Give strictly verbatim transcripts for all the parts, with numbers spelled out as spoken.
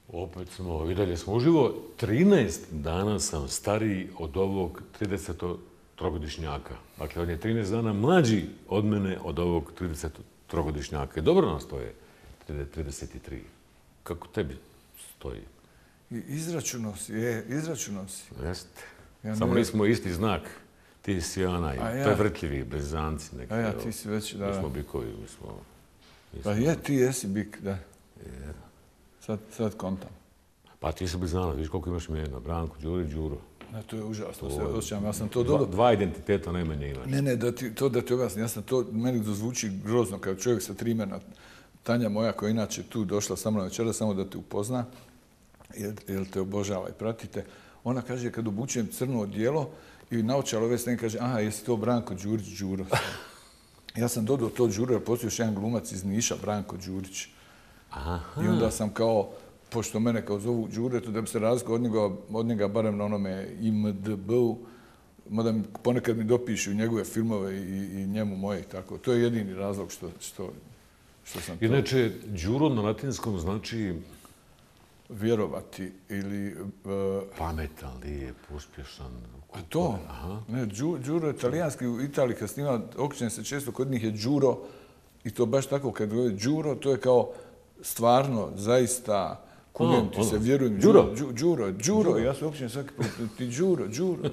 Opet smo, i dalje smo uživo. trinaest dana sam stariji od ovog tridesettrogodišnjaka. Dakle, on je trinaest dana mlađi od mene od ovog tridesettrogodišnjaka. I dobro nas to je, trideset tri. Kako tebi stoji? Izračuno si, je, izračuno si. Jeste. Ja Samo ne- nismo isti znak. Ti si onaj, A ja- prevrtljivi, blizanci neki. A ja, evo. ti si već, da. Mi smo bikovi, mi smo... mi Pa smo- je, ti jesi bik, da. je. Sad, sad kontam. Pa ti si blizanac, vidiš koliko imaš imena. Branko, Đuri, Đuro. Ne, to je užasno, se To je- osjećam. Ja sam to Dva, dodao. dva identiteta najmanje imaš. Ne, ne, da ti, to da ti objasnim, ja sam to, meni to zvuči grozno, kao čovjek sa tri imena. Tanja moja, koja je inače tu došla sa mnom večera, samo da te upozna, jer, jer te obožava i pratite, ona kaže, kad obučujem crno odijelo i naočalo ove strane, kaže, aha, jesi to Branko Đurić, Đuro. Ja sam dodao to Đuro, jer postoji još jedan glumac iz Niša, Branko Đurić. Aha. I onda sam kao, pošto mene kao zovu Đuretu, da bi se razlikovao od njega, od njega barem na onome I M D B-u, mada mi, ponekad mi dopišu njegove filmove i, i njemu moje i tako. To je jedini razlog što, što, što sam to Inače, Đuro na latinskom znači vjerovati ili... Uh, pametan, lijep, uspješan. a to? Aha. Ne, Đu, Đuro je talijanski u Italiji, kad snima, okrećem se često, kod njih je Đuro i to baš tako, kad govori Đuro, to je kao stvarno, zaista, kujem ti se, ono. vjerujem. Đuro? Đu- Đuro, Đuro, ja se okrećem svaki put, ti Đuro, Đuro.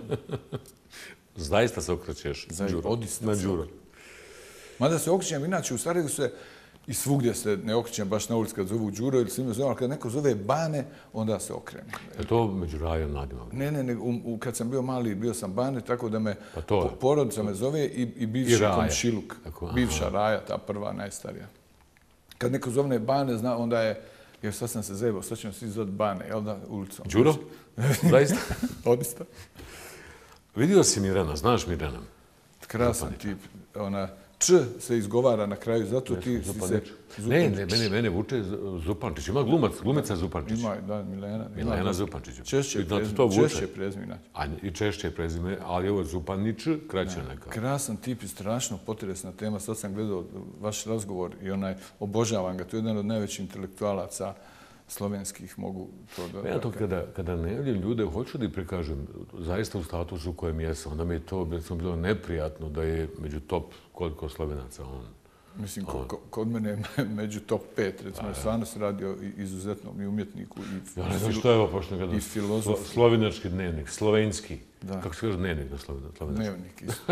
Zaista se okrećeš, Zaista, Đuro. odista Na se Đuro. Mada se okrećem, inače u Sarajevu se i svugdje se ne okrećem baš na ulici kad zovu Đuro ili svima zove, ali kad neko zove Bane, onda se okrenem. Je to među rajom nadimak? Ne, ne, ne, u, u, kad sam bio mali, bio sam Bane, tako da me Pa to je. po- porodica me zove i, i I bivši Raja. komšiluk, Tako, aha. bivša Raja, ta prva, najstarija. Kad neko zove Bane, zna, onda je, jer sad sam se zajebao, sad ćemo svi zvati Bane, jel da, ulicom. Đuro? Zaista? Odista. Vidio si Mirana, znaš Mirana? Krasan tip. Ona, Č se izgovara na kraju, zato ti si se... Zupančić. Ne, ne, mene, mene vuče Zupančić. Ima glumac, glumica Zupančić. Ima, da, Milena. Milena ima, Zupančić. Češće I zato prezime, to vuče. češće prezime. A i češće je prezime, ali ovo Zupanić, kraće neka. Krasan tip i strašno potresna tema. Sad sam gledao vaš razgovor i onaj, obožavam ga. To je jedan od najvećih intelektualaca slovenskih, mogu to da... Ja to kada, kada ne vidim ljude, hoću da prikažem zaista u statusu u kojem jesam. Onda mi je to recimo, bilo neprijatno da je među top koliko Slovenaca on. Mislim, ko, ko, kod mene je među top pet, recimo, stvarno se radi o izuzetnom i umjetniku i, Ja ne znam što je ovo, pošto nekada i filozof. slo, slovenački dnevnik, slovenski. Da. Kako se kaže dnevnik na slovenački? Dnevnik isto.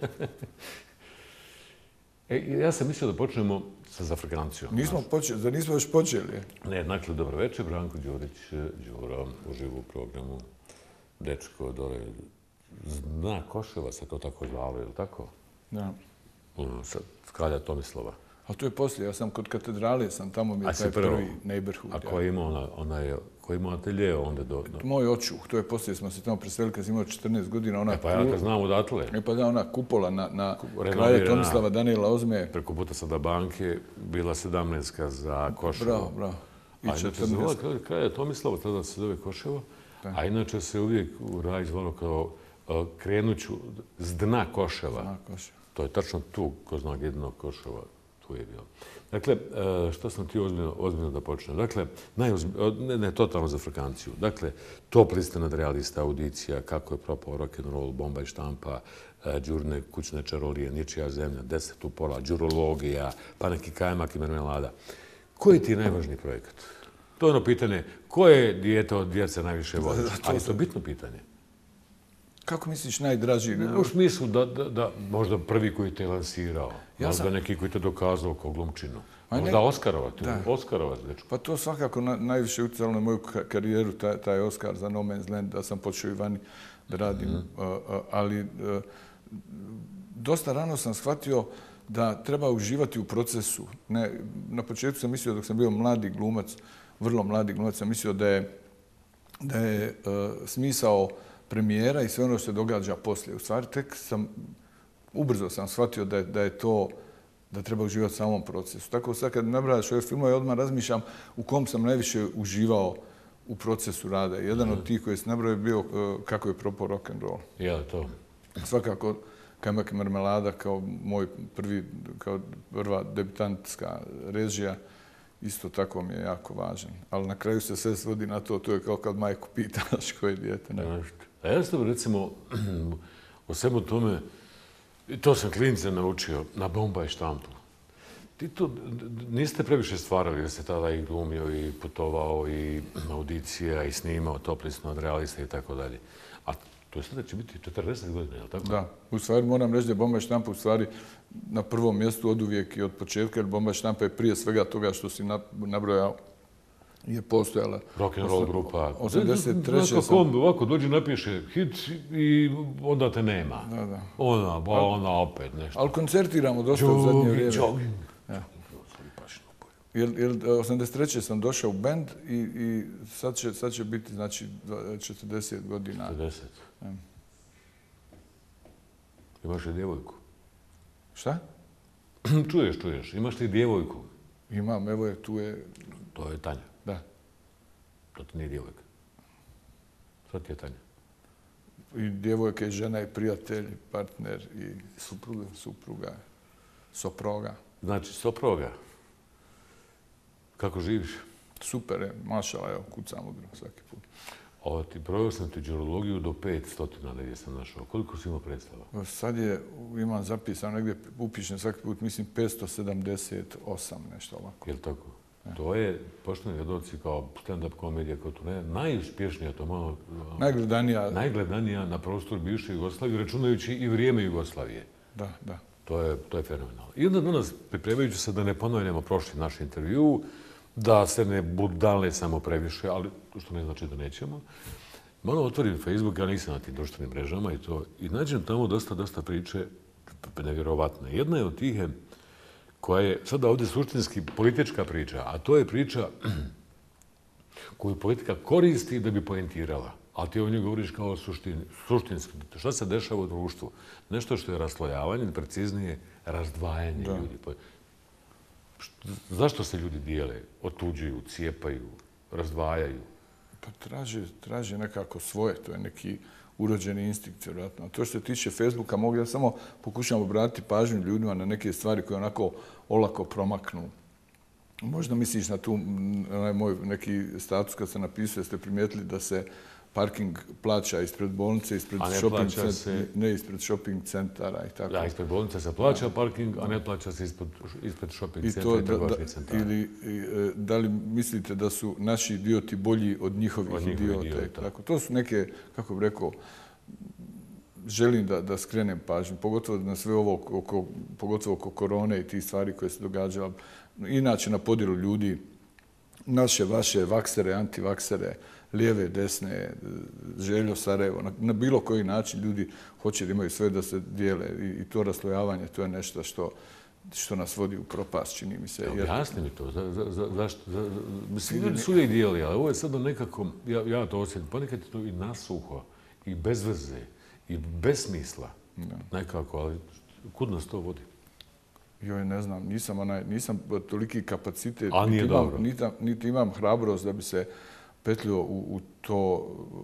E, ja sam mislio da počnemo sa Zafrikancijom. Nismo počeli, da nismo još počeli. Ne, dakle, dobro večer, Branko Đurić, Đuro, uživo u programu. Dečko, dole, zna Koševa se to tako zvalo, je li tako? Da. Ono, sad, kralja Tomislava. Ali to je poslije, ja sam kod katedrale, sam tamo mi je A si taj prvo? prvi neighborhood. A ja. ko je imao ona, ona je, ko je imao atelje onda do... do... Moj očuh, to je poslije, smo se tamo preselili kad sam imao četrnaest godina, ona, E pa ja kad znam odatle, e pa da, ona kupola na, na renovirana. kralja Tomislava Danijela Ozme. preko puta sada banke, bila sedamnaestka za Koševo. Bravo, bravo. I A inače se četrnaest. zvala kralja, kralja Tomislava, tada se zove Koševo, a inače se uvijek u raj zvalo kao uh, krenuću s dna Koševa. Na Koševo. To je tačno tu, ko zna jednog Koševa, tu je bilo. Dakle, e, što sam ti ozbiljno, ozbiljno da počnem? Dakle, najozbiljno, ne, ne totalno za Afrikanciju. Dakle, top liste nadrealista, audicija, kako je propao rock'n'roll, bomba i štampa, e, džurne kućne čarolije, ničija zemlja, deset u pola, džurologija, pa neki kajmak i marmelada. Koji ti je najvažniji projekat? To je ono pitanje, koje dijete od djece najviše voliš? Ali je to bitno pitanje. Kako misliš najdraži? U smislu da, da, da možda prvi koji te je lansirao, Ja možda sam- neki koji te dokazao kao glumčinu. Ma ne- Možda Oskarova, ti Da. Oskarova, dečko. Pa to svakako na, najviše utjecalo na moju ka- karijeru, taj, taj Oscar za No Man's Land, da sam počeo i vani da radim. Mhm. Uh, uh, ali uh, dosta rano sam shvatio da treba uživati u procesu. Ne, na početku sam mislio, dok sam bio mladi glumac, vrlo mladi glumac, sam mislio da je, da je uh, smisao premijera i sve ono što se događa poslije. U stvari, tek sam, ubrzo sam shvatio da je, da je to, da treba uživati u samom procesu. Tako sad kad nabrajaš ove filmove, odmah razmišljam u kom sam najviše uživao u procesu rada. Jedan od tih koji se nabrao je bio uh, kako je propao rock'n'roll. Ja, to. Svakako Kajmak i marmelada kao moj prvi, kao prva debitantska režija isto tako mi je jako važan. Ali na kraju se sve svodi na to, to je kao kad majku pitaš koje dijete. Ne? A ja sam recimo o svemu tome, i to sam klince naučio, na bomba i štampu. Ti to niste previše stvarali, jer ste tada i glumio, i putovao, i audicija, i snimao Toplisno od realista i tako dalje. A to je sada će biti četrdeset godina, je li tako? Da. U stvari moram reći da je bomba i štampa u stvari na prvom mjestu od uvijek i od početka, jer bomba i štampa je prije svega toga što si nabrojao je postojala. Rock'n'roll grupa. osamdeset treće Znaš kako sam... on ovako dođe, napiše hit i onda te nema. Da, da. Ona, ba, ona opet nešto. Ali koncertiramo dosta u zadnje vrijeme. Jogging. Jer, jer osamdeset treće sam došao u bend i, i sad, će, sad će biti znači četrdeset godina. četrdeset. Ja. Imaš li djevojku? Šta? Čuješ, čuješ. Imaš li djevojku? Imam, evo je, tu je... To je Tanja. Da. To ti nije djevojka. Šta ti je Tanja? I djevojka i žena i prijatelj, partner i supruga, supruga, soproga. Znači, soproga. Kako živiš? Super je, mašala, evo, kucam udro svaki put. Ovo ti proveo sam ti đurologiju do pet stotina, negdje sam našao. Koliko si imao predstava? Sad je, imam zapisano negdje, upišem svaki put, mislim, petsto sedamdeset osam, nešto ovako. Je li tako? Ja. To je, pošteni gledalci, kao stand-up komedija, kao tu ne, najuspješnija, to malo... Najgledanija. Najgledanija na prostoru bivše Jugoslavije, računajući i vrijeme Jugoslavije. Da, da. To je, to je fenomenalno. I onda danas, pripremajući se da ne ponavljamo prošli naš intervju, da se ne budale samo previše, ali što ne znači da nećemo, malo otvorim Facebook, ja nisam na tim društvenim mrežama i to, i nađem tamo dosta, dosta priče nevjerovatne. Jedna je od tih je, koja je sada ovdje suštinski politička priča, a to je priča koju politika koristi da bi poentirala. A ti o njoj govoriš kao suštin, suštinski. Šta se dešava u društvu? Nešto što je raslojavanje, preciznije razdvajanje da. ljudi. Zašto se ljudi dijele, otuđuju, cijepaju, razdvajaju? Pa traže, traže nekako svoje, to je neki urođeni instinkt, vjerojatno. A to što se tiče Facebooka, mogu ja samo pokušam obratiti pažnju ljudima na neke stvari koje onako olako promaknu. Možda misliš na tu, onaj moj neki status kad sam napisao, ste primijetili da se parking plaća ispred bolnice, ispred ne shopping se... centara, ne ispred shopping centara i tako. Da, ispred bolnice se plaća da. parking, a ne plaća se ispred, ispred shopping I centara i trgovačkih centara. Ili i, da li mislite da su naši idioti bolji od njihovih od idiota? idiota. Tako. To su neke, kako bih rekao, želim da, da skrenem pažnju, pogotovo na sve ovo, oko, pogotovo oko korone i tih stvari koje se događala. Inače na podjelu ljudi, naše, vaše, vaksere, antivaksere, lijeve, desne, Željo, Sarajevo, na, na bilo koji način ljudi hoće da imaju sve da se dijele i, i to raslojavanje, to je nešto što, što nas vodi u propast, čini mi se. Objasni mi to, za, za, za, zašto? Za, za, mislim, ljudi su uvijek dijeli, ali ovo je sada nekako, ja, ja to osjetim, ponekad je to i nasuho, i bez veze, i bez smisla, da. nekako, ali kud nas to vodi? Joj, ne znam, nisam, onaj, nisam toliki kapacitet, a nije niti, dobro. Imam, niti, niti imam hrabrost da bi se petljio u, u to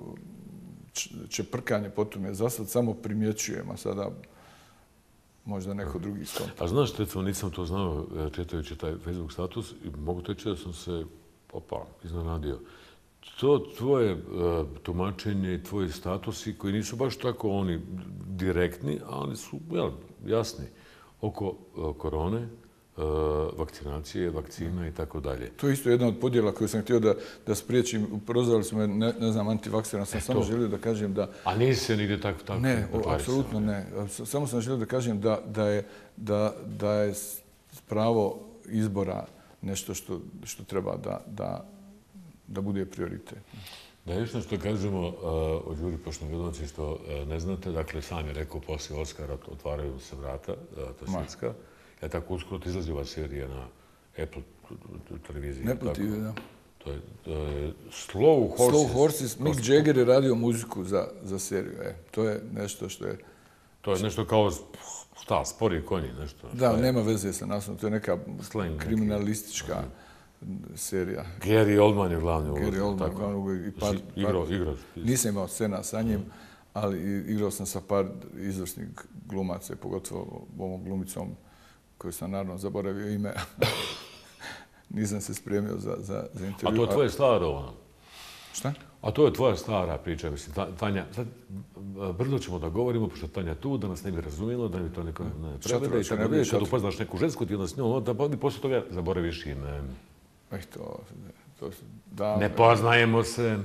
čeprkanje potom je. Za sad samo primjećujem, a sada možda neko drugi skonta. A znaš, recimo, nisam to znao čitajući taj Facebook status i mogu teći da sam se, opa, iznenadio. To tvoje uh, tumačenje i tvoji statusi koji nisu baš tako oni direktni, ali su jel, jasni oko uh, korone, vakcinacije, vakcina i tako dalje. To je isto jedna od podjela koju sam htio da, da spriječim. Prozvali smo me, ne, ne znam, antivaksera. Sam e samo želio da kažem da... A nisi se nigdje tako tako... Ne, apsolutno ne. Samo sam želio da kažem da, da, je, da, da je pravo izbora nešto što, što treba da, da, da bude prioritet. Da još nešto kažemo uh, o Đuri Poštenogradoviću što uh, ne znate. Dakle, sam je rekao, poslije Oskara otvaraju se vrata, uh, ta svjetska. Ja tako uskoro izlazi ova serija na Apple televiziji. Apple T V, da. To je, to je Slow Horses. Slow Horses. Mick Jagger je radio muziku za, za seriju. E, to je nešto što je... To je nešto kao, šta, spori konji, nešto. Da, je? Nema veze sa naslovom. To je neka Slang, kriminalistička neki. serija. Gary Oldman je glavni ulog. Gary Oldman je glavni ulog. I par, igro, par, igro. Nisam imao scena sa njim, mm. ali igrao sam sa par izvrsnih glumaca, pogotovo ovom glumicom koju sam naravno zaboravio ime. nisam se spremio za, za, za intervju. A to je tvoje staro, ono? Šta? A to je tvoja stara priča, mislim, Tanja, sad brzo ćemo da govorimo, pošto Tanja tu, da nas ne bi razumjelo, da bi to neko ne prevede i tako da kad upoznaš neku žensku, ti onda s njom, da bi posle toga zaboraviš ime. Eh, to, to, da, ne poznajemo se.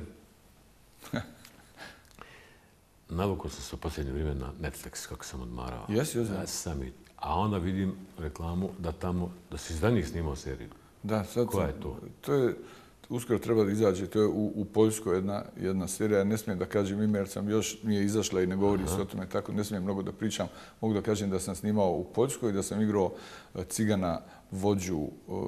Navukao sam se u posljednje vrijeme na Netflix, kako sam odmarao. Jesi, jesi. Ja sam i, a onda vidim reklamu da tamo, da si za njih snimao seriju. Da, sad koja je to? To je, uskoro treba da izađe, to je u, u Poljskoj jedna, jedna serija, ja ne smijem da kažem ime jer sam još nije izašla i ne govori se o tome, tako ne smijem mnogo da pričam. Mogu da kažem da sam snimao u Poljskoj, da sam igrao cigana vođu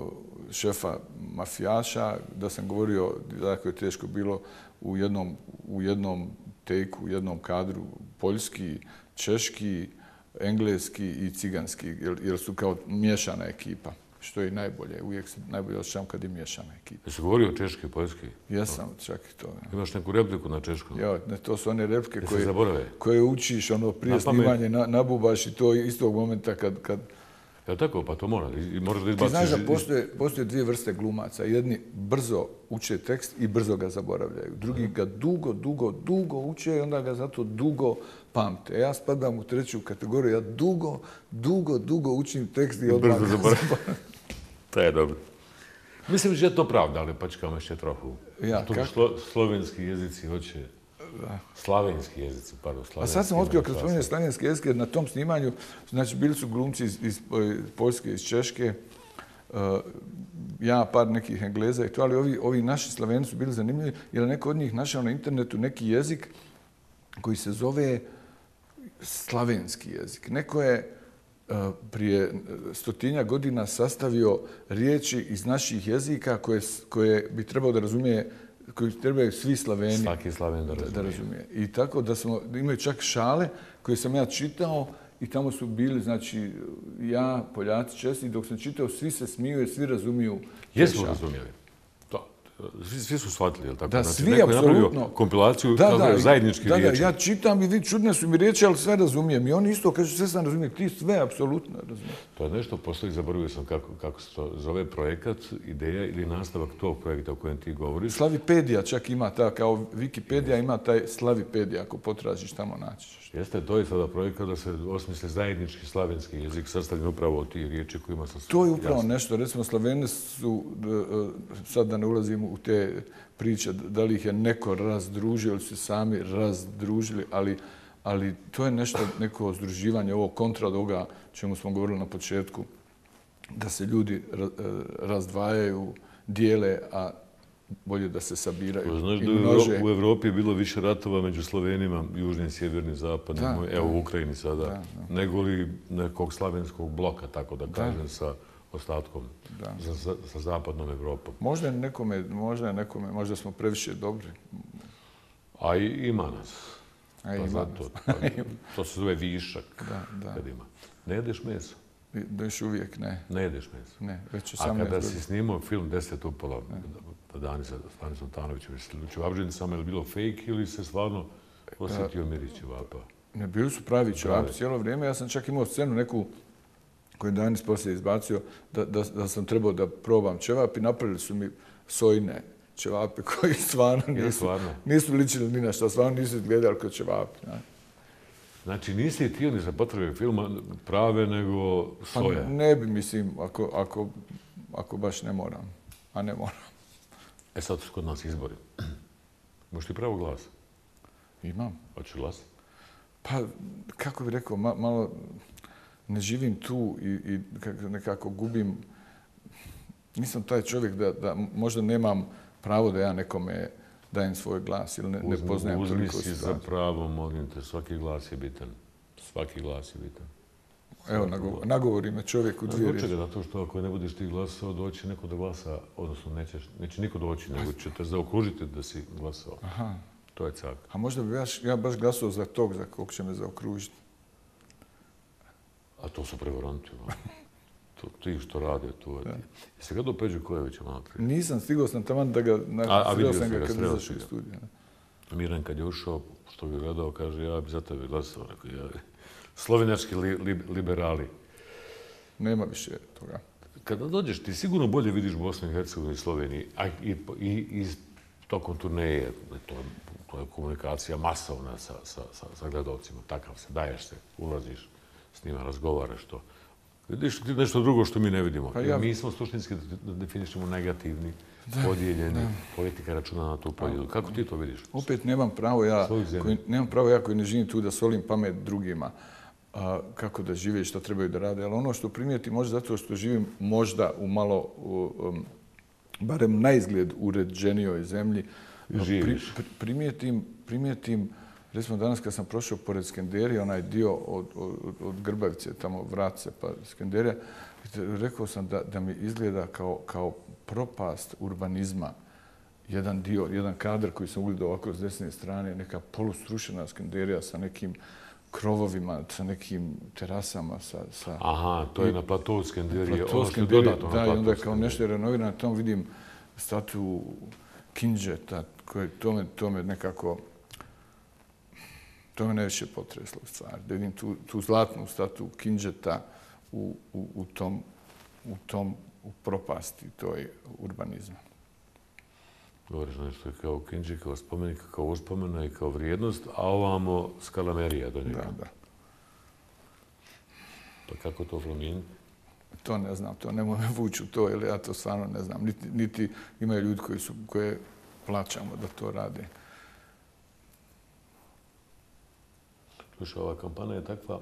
šefa mafijaša, da sam govorio, jako je teško bilo u jednom, u jednom tejku, u jednom kadru poljski, češki, engleski i ciganski, jer, jer su kao miješana ekipa. Što je i najbolje. Uvijek se najbolje osjećam kad je miješana ekipa. Jesi govorio češki, poljski? Jesam, čak i to. Ja. Imaš neku repliku na češkom? Ja, ne, to su one replike koje, koje učiš, ono, prije snimanje, na, nabubaš i to istog momenta kad... kad... Ja tako, pa to mora. I možeš da izbaciš... Ti znaš da postoje, postoje dvije vrste glumaca. Jedni brzo uče tekst i brzo ga zaboravljaju. Drugi ga dugo, dugo, dugo uče i onda ga zato dugo pamte. Ja spadam u treću kategoriju. Ja dugo, dugo, dugo učim tekst i odmah ga zaboravljam. To je dobro. Mislim da je to pravda, ali pačkamo ještě trochu. Ja, tu slo, slovenski jezici hoće... Da. Slavenski jezici, pardon. A sad sam otkrio kad spominje slavenski jezik, jer na tom snimanju, znači bili su glumci iz, iz Poljske, iz Češke, uh, ja, par nekih Engleza i to, ali ovi, ovi naši Slaveni su bili zanimljivi, jer neko od njih našao na internetu neki jezik koji se zove slavenski jezik. Neko je uh, prije stotinja godina sastavio riječi iz naših jezika koje, koje bi trebao da razumije koji trebaju svi Slaveni Svaki Slaven da razumije. Da razumije. I tako da smo, imaju čak šale koje sam ja čitao i tamo su bili, znači, ja, Poljaci, Česi, dok sam čitao, svi se smiju jer svi razumiju. Jesmo razumijeli. To. Svi, svi su shvatili, je li tako? Da, znači, svi, neko je apsolutno. napravio kompilaciju, da, da, zajednički da, riječi. Da, ja čitam i vi čudne su mi riječi, ali sve razumijem. I oni isto kažu, sve sam razumijem, ti sve apsolutno razumijem. To je nešto, postoji, zaboravio sam kako, kako se to zove projekat, ideja ili nastavak tog projekta o kojem ti govoriš. Slavipedija čak ima ta, kao Wikipedija ima taj Slavipedija, ako potražiš tamo naćiš. Jeste, to je sada projekat da se osmisle zajednički slavenski jezik sastavljen upravo od tih riječi kojima sam... To je upravo jasno. Nešto, recimo Slaveni su, sad da ne ulazim u te priče, da li ih je neko razdružio ili su sami razdružili, ali, ali to je nešto, neko združivanje, ovo kontra od ovoga čemu smo govorili na početku, da se ljudi razdvajaju, dijele, a bolje da se sabiraju. Znaš da u Evropi je bilo više ratova među Slovenima, južnim, sjevernim, zapadnim, da, evo u Ukrajini sada, da, da. nego li nekog slavenskog bloka, tako da kažem, da. sa ostatkom, za, za, sa zapadnom Evropom. Možda je nekome, možda je nekome, možda smo previše dobri. A i, ima nas. A ima zato, nas. To se zove višak, da, da. kad ima. Ne jedeš meso? Da još uvijek ne. Ne jedeš meso? Ne, već A kada si snimao film Deset upola, Dani sa Stanisom Tanovićem i Čevapđenicama, je li bilo fake ili se stvarno osjetio miris ćevapa? Ne, bili su pravi ćevapi cijelo vrijeme. Ja sam čak imao scenu neku koju Danis poslije izbacio da, da, da sam trebao da probam ćevap i napravili su mi sojne ćevape koji stvarno nisu, stvarno. nisu ličili ni na što, stvarno nisu izgledali kao ćevapi. Ne. Znači nisi htio ni za potrebe filma prave, nego soja? Pa ne bi, mislim, ako, ako, ako baš ne moram. A ne moram. E sad su kod nas izbori. Možeš ti pravo glas? Imam. Hoćeš glas? Pa, kako bih rekao, ma, malo ne živim tu i, i nekako gubim. Nisam taj čovjek da, da možda nemam pravo da ja nekome dajem svoj glas ili ne, ne poznajem uzmi toliko si za pravo, molim te, svaki glas je bitan. Svaki glas je bitan. Svaki Evo, nagovori, nagovori me čovjek u dvije riječi. Zato što ako ne budeš ti glasao, doći neko da glasa, odnosno nećeš, neće niko doći, nego će te zaokružiti da si glasao. Aha. To je cak. A možda bi ja, ja baš glasao za tog za kog će me zaokružiti. A to su prevaranti. To, ti što rade, to je ti. Jesi ga do Peđu Kojevića malo prije? Nisam, stigao sam taman da ga... Na, a a vidio sam ga kad sreo izašao iz studija. Miran kad je ušao, što bi gledao, kaže, ja bi za tebe glasao. Ja, slovenački li, li, liberali. Nema više toga. kada dođeš, ti sigurno bolje vidiš Bosnu i Hercegovinu i Sloveniju, a i, i, i tokom turneje, to, to je komunikacija masovna sa, sa, sa, sa gledalcima, takav se, daješ se, ulaziš s njima, razgovaraš to. Vidiš ti nešto drugo što mi ne vidimo. Pa ja... Mi smo suštinski da definišemo negativni, podijeljeni, da. Politika računa na tu podjelu. Kako ti to vidiš? Opet nemam pravo ja, koji, nemam pravo ja koji ne živim tu da solim pamet drugima. A, kako da žive i šta trebaju da rade. Ali ono što primijetim, možda zato što živim možda u malo, um, barem na izgled uređenijoj zemlji, pri, primijetim, primijetim, recimo danas kad sam prošao pored Skenderije, onaj dio od, od, od Grbavice, tamo Vratce pa Skenderija, rekao sam da, da mi izgleda kao, kao propast urbanizma. Jedan dio, jedan kadar koji sam ugledao ovako s desne strane, neka polustrušena Skenderija sa nekim krovovima, sa nekim terasama. Sa, sa... Aha, to je na platovu Skenderije. Platou Skenderije, da, i onda je kao nešto je renovirano. Tamo vidim statu Kindžeta, koje to me, to me nekako... To me najviše potreslo u stvari. Da vidim tu, tu zlatnu statu Kindžeta u, u, u tom, u tom u propasti toj urbanizma. Govoriš nešto kao Kindži, kao spomenik, kao uspomena i kao vrijednost, a ovamo skalamerija do njega. Da, da. Pa kako to promijeniti? To ne znam, to ne mogu vući u to, jer ja to stvarno ne znam. Niti, niti imaju ljudi koji su, koje plaćamo da to rade. Slušaj, ova kampanja je takva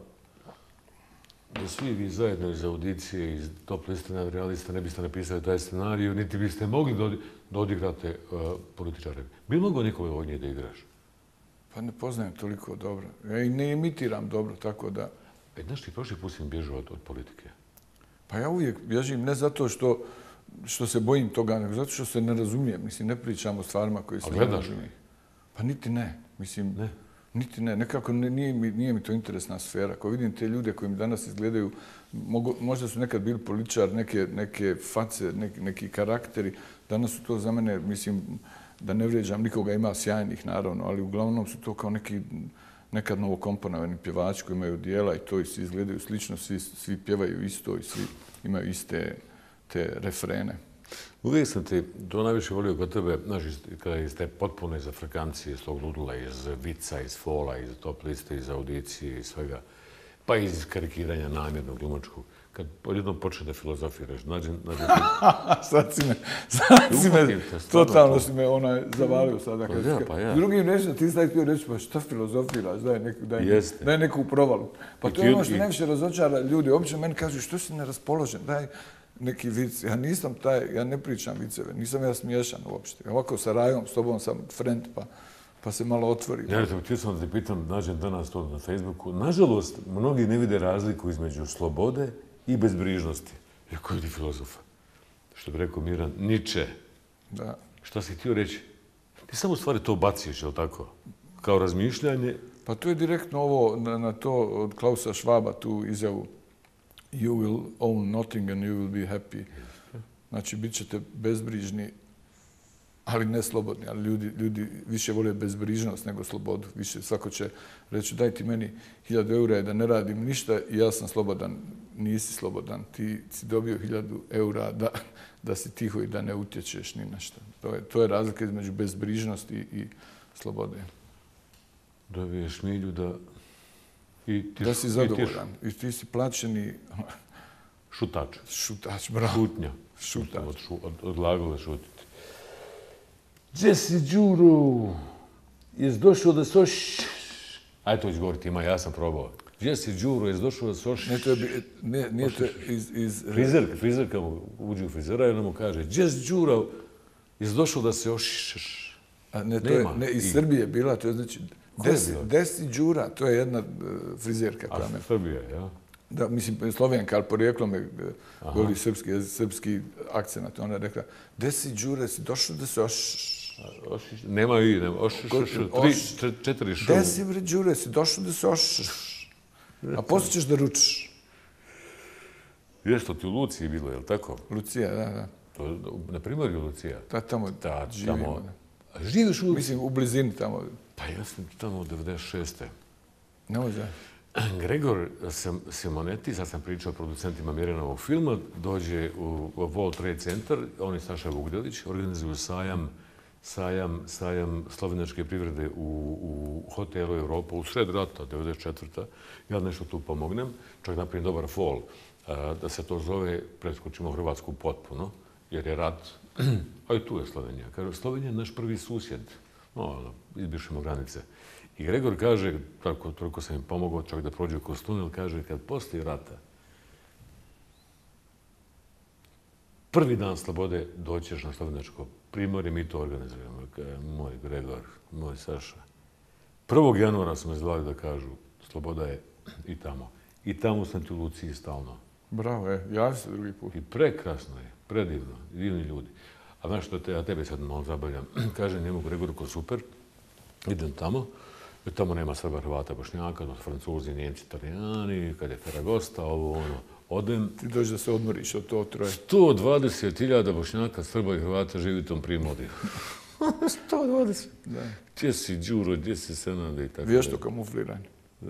da svi vi zajedno iz audicije, iz Top liste nadrealista ne biste napisali taj scenariju, niti biste mogli da, da odigrate uh, političare. Bi li mogao nikome od njih da igraš? Pa ne poznajem toliko dobro. Ja i ne imitiram dobro, tako da... E, znaš ti, prošli put si bježao od, od politike. Pa ja uvijek bježim ne zato što, što se bojim toga, nego zato što se ne razumijem. Mislim, ne pričam o stvarima koje se ne razumijem. Pa niti ne. Mislim, ne. Niti ne, nekako ne, nije, mi, nije mi to interesna sfera. Ako vidim te ljude koji mi danas izgledaju, mogu, možda su nekad bili političar, neke, neke face, neki, neki karakteri, danas su to za mene, mislim, da ne vrijeđam nikoga, ima sjajnih naravno, ali uglavnom su to kao neki nekad novokomponovani pjevači koji imaju dijela i to i svi izgledaju slično, svi, svi pjevaju isto i svi imaju iste te refrene. Uvijek sam ti to najviše volio kod tebe, znaš, kada ste potpuno iz Afrikancije, iz tog ludula, iz vica, iz fola, iz Top liste, iz audicije i svega, pa iz karikiranja namjernog, glumačkog. Kad odjednom počne da filozofiraš, nađe... nađe ti... sad si me, sad si me, totalno si me onaj zavalio sada. Pa ja, pa ja. Drugim rečima, ti sad htio reći, pa šta filozofiraš, daj, neku, daj, daj neku provalu. Pa to je ono što najviše razočara ljudi. Obično meni kažu, što si neraspoložen, daj neki vic. Ja nisam taj, ja ne pričam viceve, nisam ja smiješan uopšte. Ovako sa Rajom, s tobom sam friend, pa, pa se malo otvori. Ja htio sam da te pitam, nađem danas to na Facebooku. Nažalost, mnogi ne vide razliku između slobode i bezbrižnosti. Ja, koji ti filozofa? Što bi rekao Miran, Niče. Da. Šta si htio reći? Ti samo u stvari to baciš, je li tako? Kao razmišljanje. Pa to je direktno ovo na, na to od Klausa Schwaba, tu izjavu. You will own nothing and you will be happy. Znači, bit ćete bezbrižni, ali ne slobodni. Ali ljudi, ljudi više vole bezbrižnost nego slobodu. Više svako će reći, daj ti meni hiljadu eura da ne radim ništa i ja sam slobodan. Nisi slobodan. Ti si dobio hiljadu eura da, da si tiho i da ne utječeš ni na što. To je, to je razlika između bezbrižnosti i slobode. Dobiješ milju da... I ti da si zadovoljan. I ti si plaćeni... Šutač. Šutač, bravo. Šutnja. Šutač. Od, šu, od, od glagola šutiti. Jesse Đuro je došao da soš... Ajde to izgovoriti, ima, ja sam probao. Jesse Đuro je došao da soš... Ne, to je, ne, nije to iz... iz... Frizerka, frizerka mu uđe u frizera i ona mu kaže Jesse Đuro je došao da se oš... A ne, to je ne, iz I... Srbije bila, to je znači... Desi, Desi Đura, to je jedna frizerka. A Srbija, ja? Da, mislim, Slovenka, ali porijeklo me govori srpski, srpski akcenat. Ona je rekla, Desi Đura, si došao da se oš... Nema i, nema. Oš, tri, četiri šu. Desi Đura, si došao da se oš... A poslije ćeš da ručiš. Ješ to ti u Luciji bilo, je li tako? Lucija, da, da. To, na primjer je Lucija? Da, tamo da, živimo. Tamo... A živiš u... Mislim, u blizini tamo. Pa ja sam tamo u devedeset šeste. Ne može. Gregor Simonetti, sad sam pričao o producentima Mjerenovog filma, dođe u World Trade Center, on i Saša Vugdelić, organizuju sajam, sajam, sajam slovenačke privrede u, u hotelu Europa u sred rata, devedeset četvrta. Ja nešto tu pomognem, čak napravim dobar fol, da se to zove, preskočimo Hrvatsku potpuno, jer je rat, a i tu je Slovenija. Kaže, Slovenija je naš prvi susjed, no, izbišemo granice. I Gregor kaže, tako, toliko sam im pomogao, čak da prođe kroz tunel, kaže, kad poslije rata, prvi dan slobode doćeš na slovenačko primorje, mi to organizujemo. Moj Gregor, moj Saša. prvog januara smo zvali da kažu, sloboda je i tamo. I tamo sam ti u Luciji stalno. Bravo, je, javi se drugi put. I prekrasno je, predivno, divni ljudi. A znaš što te, ja tebe sad malo zabavljam, kaže njemu Gregoru ko super, idem tamo, jer tamo nema Srba, Hrvata, Bošnjaka, Francuzi, Njemci, Italijani, kad je Ferragosta, ovo, ono, odem. Ti dođeš da se odmoriš od to troje. sto dvadeset hiljada Bošnjaka, Srba i Hrvata živi u tom primorju. sto dvadeset. Da. Gdje si Đuro, gdje si Senade i tako. Vješto kamufliranje.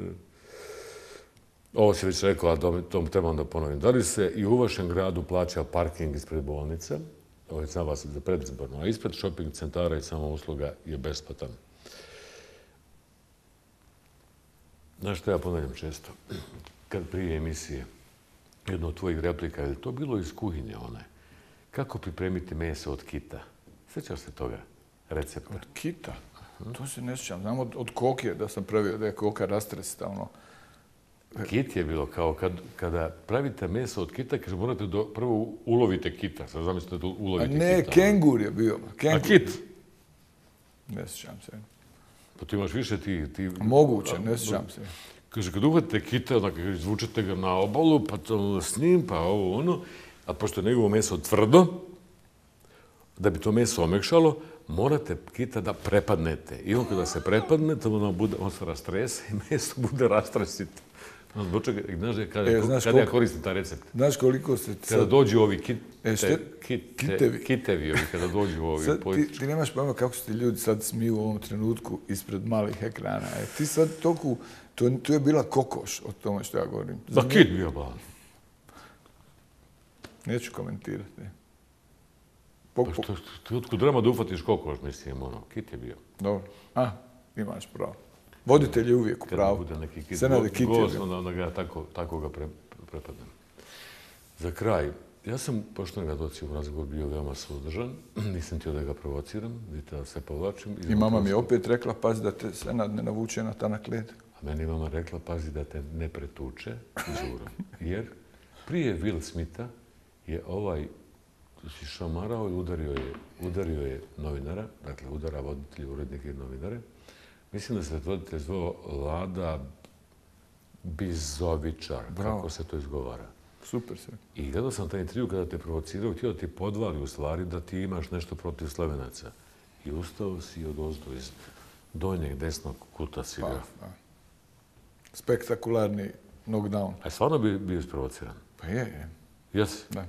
Ovo si već rekao, a to trebam da ponovim. Da li se i u vašem gradu plaća parking ispred bolnica? Ovo je za vas za predizborno. A ispred shopping centara i sama usluga je besplatan. Znaš što ja ponavljam često? Kad prije emisije, jedno od tvojih replika, je to bilo iz kuhinje one. Kako pripremiti meso od kita? Sjećaš se toga recepta? Od kita? To se ne sjećam. Znam od, od koke da sam pravio, da je koka rastresta, ono. Kit je bilo kao kad, kada pravite meso od kita, kaže morate do, prvo ulovite kita. Sad zamislite da ulovite A ne, kita. kengur je bio. Kengur. A kit? Ne sjećam se. Pa ti imaš više ti... ti Moguće, ne sjećam se. Kaže, kad uhvatite kita, onda izvučete ga na obalu, pa to s njim, pa ovo ono, a pošto je njegovo meso tvrdo, da bi to meso omekšalo, morate kita da prepadnete. I on kada se prepadne, to ono bude, on se rastrese i meso bude rastresito. Zbog čega, znaš, kada, e, znaš kada koliko, ja koristim taj recept? Znaš koliko se... Kada dođu ovi kite, e, šte, kite, kitevi. kitevi, ovi, kada dođu ovi sad, politički. Ti, ti nemaš pojma kako se ti ljudi sad smiju u ovom trenutku ispred malih ekrana. E, ti sad toliko... To, to je bila kokoš o tome što ja govorim. Da, kit bio plan. Neću komentirati. Po, pa što, što, otkud drama da ufatiš kokoš, mislim, ono, kit je bio. Dobro. A, imaš pravo. Voditelj je uvijek u pravu. Kada bude neki kit, Senade kit gost, onda, onda ga tako, tako ga pre, prepadnem. Za kraj, ja sam, pošto ga doći u razgovor, bio veoma suzdržan, nisam htio da ga provociram, vidite da se povlačim. I mama mi je opet rekla, pazi da te Senad ne navuče na tanak led. A meni mama rekla, pazi da te ne pretuče Đuro. Jer prije Will Smitha je ovaj si šamarao i udario je, udario je novinara, dakle udara voditelji, urednike i novinare. Mislim da se voditelj zvao Lada Bizovičar, Bravo. Kako se to izgovara. Super se. I gledao sam taj intervju kada te provocirao, htio da ti podvali u stvari da ti imaš nešto protiv Slovenaca. I ustao si od ozdo iz donjeg desnog kuta si ga. Pa, pa. Spektakularni knockdown. A stvarno bi bio isprovociran? Pa je, je. Jesi? Da.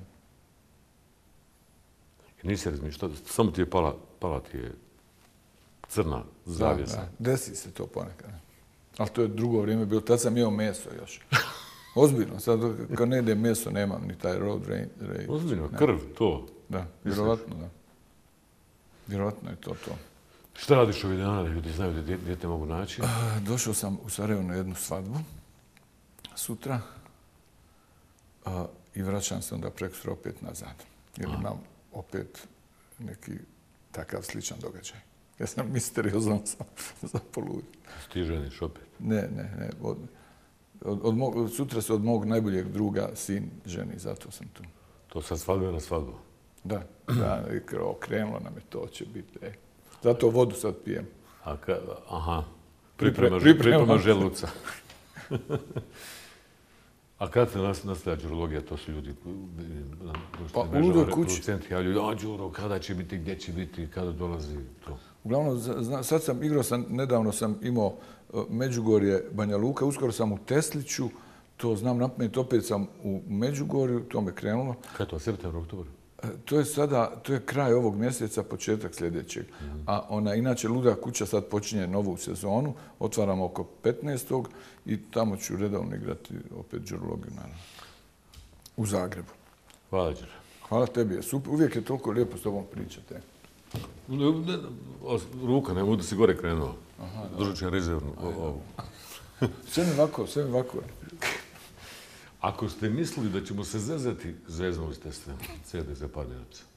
I nisi razmišljao, samo ti je pala, pala ti je crna zavjesa. Da, da. Desi se to ponekad. Ali to je drugo vrijeme bilo. Tad sam jeo meso još. Ozbiljno. Sad kad ne jedem meso nemam ni taj road rage. Ozbiljno, krv, to. Da, vjerovatno, da. Vjerovatno je to to. Šta radiš ovih dana da ljudi znaju gdje, gdje te mogu naći? A, došao sam u Sarajevo na jednu svadbu sutra a, i vraćam se onda prekosutra opet nazad. Jer a. imam opet neki takav sličan događaj. Ja sam misteriozno sam zapoludio. Ti ženiš opet? Ne, ne, ne. Od, od, od mog, sutra se od mog najboljeg druga sin ženi, zato sam tu. To sad svadbe na svadbu? Da, da, okrenulo nam je to, će biti. E. Zato vodu sad pijem. A ka, aha, priprema, priprema, priprema želuca. A kad se nastavlja đurologija, to su ljudi... Pa u ludoj kući. Producenti javljaju, a Đuro, kada će biti, gdje će biti, kada dolazi to? Uglavnom, sad sam igrao, sam, nedavno sam imao Međugorje, Banja Luka, uskoro sam u Tesliću, to znam napamet, opet sam u Međugorju, to me krenulo. Kada je to, septembar, oktobar? To je sada, to je kraj ovog mjeseca, početak sljedećeg. A ona, inače, Luda kuća sad počinje novu sezonu, otvaramo oko petnaestog i tamo ću redovno igrati opet đurologiju, naravno. U Zagrebu. Hvala, Đure. Hvala tebi, super. Uvijek je toliko lijepo s tobom pričati. Ruka, ne budu si gore krenuo. Držat ću rezervnu. Sve mi ovako, sve mi ovako. Ako ste mislili da ćemo se zezati, zeznuli ste se. C D za padinaca.